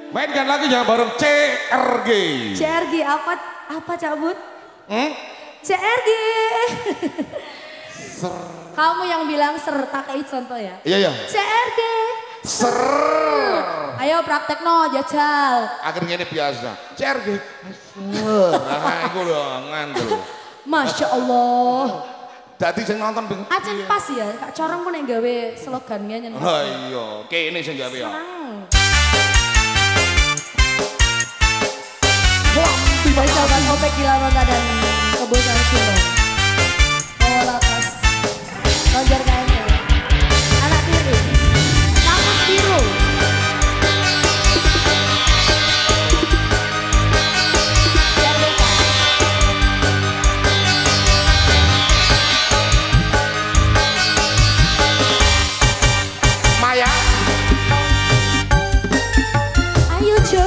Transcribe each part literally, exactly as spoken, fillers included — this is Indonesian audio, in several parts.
Mainkan lagi jangan bareng C R G. C R G apa apa cabut? Hmm? C R G. Ser. Kamu yang bilang ser, tak kayak contoh ya. Iya iya. C R G. Ser. Ayo praktek no jajal. Akhirnya ini biasa. C R G. Nah, itu loh ngandel. Masya Allah. Dadi sing nonton ben. Acen pas ya, Kak Corong pun yang gawe slogannya nyentuh. Oh iya, kene sing gawe ya. Persahabat Opek di Lamongan dan Kebosan Solo. Bawa lapas, Roger K M P, anak tiri, kampus biru. Maya. Ayo Jo.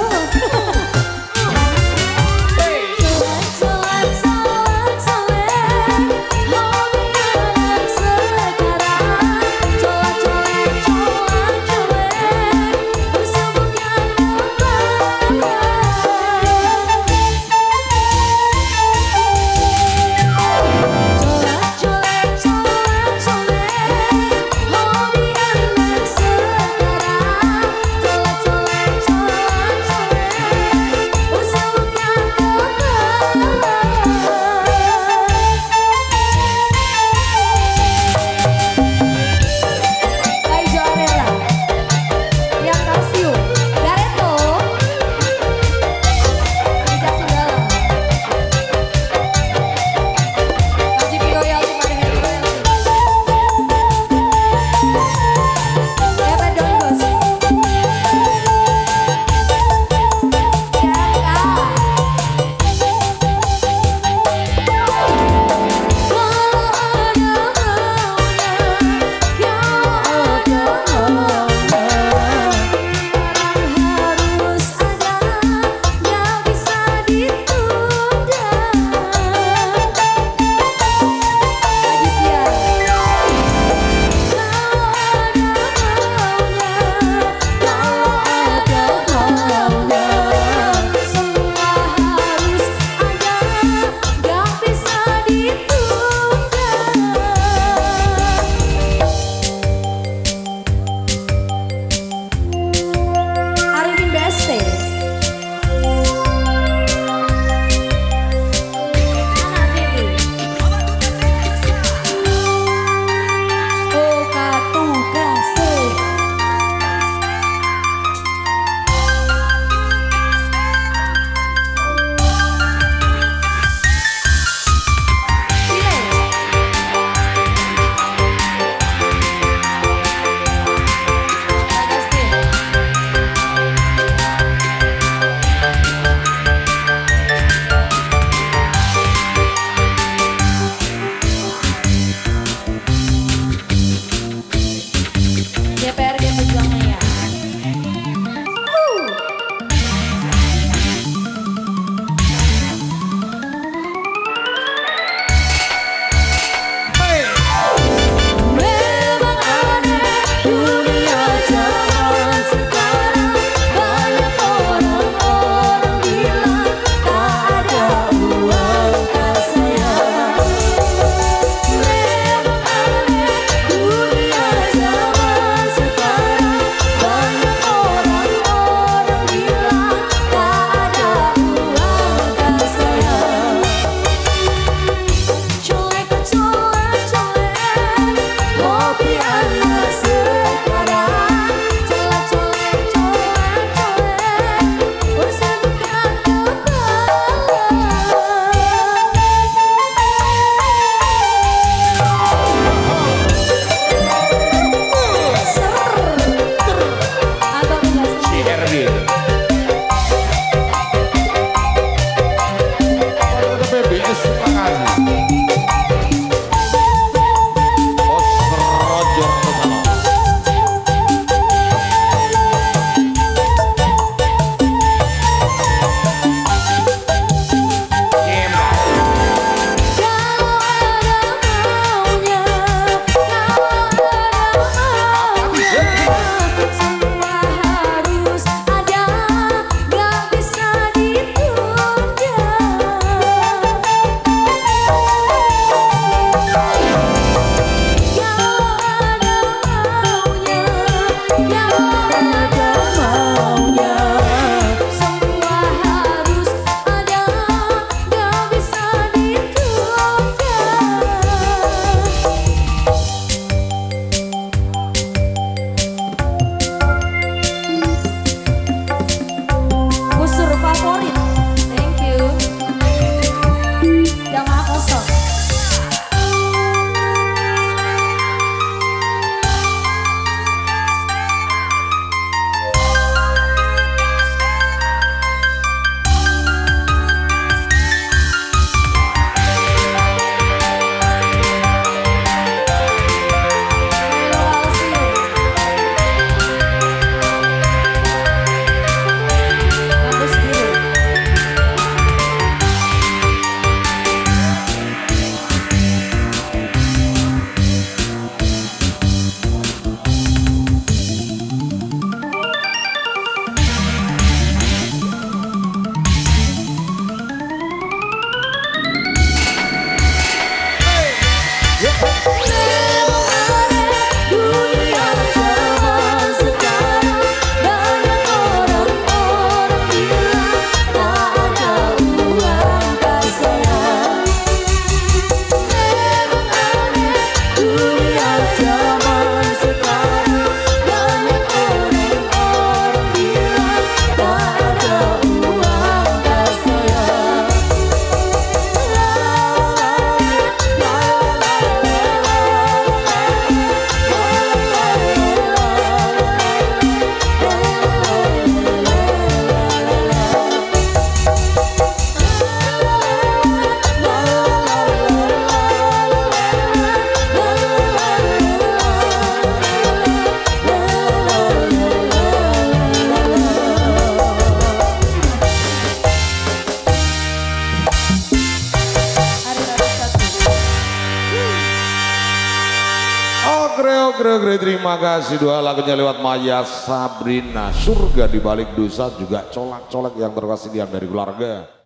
Gre-Gre terima kasih dua lagunya lewat Maya Sabrina. Surga di balik dosa juga colak-colak yang terkasih dari keluarga.